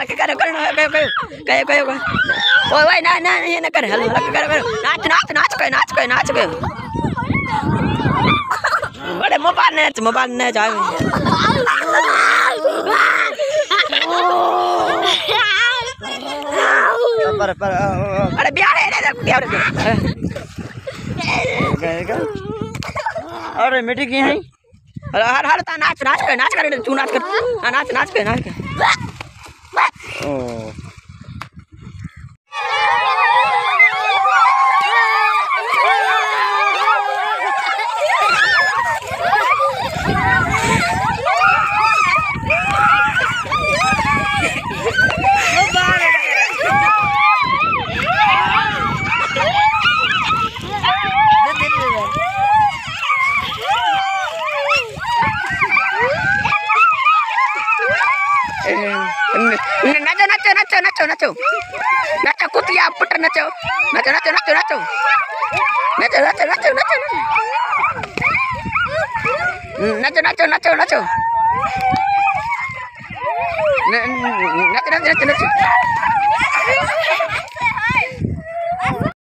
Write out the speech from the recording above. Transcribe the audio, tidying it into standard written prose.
करो करो करो करो ओए ना ना ये ना कर हल्ला करो करो नाच नाच नाच के नाच के नाच के बड़े मोबाइल ने जाए पर अरे बिहार अरे मिट्टी की है हर हर ता नाच नाच कर तू नाच कर नाच नाच कर ओ नाचो कुतिया पुत्र नाचो नाचो नाचो नाचो नाचो नाचो नाचो नाचो नाचो नाचो नाचो नाचो नाचो नाचो नाचो नाचो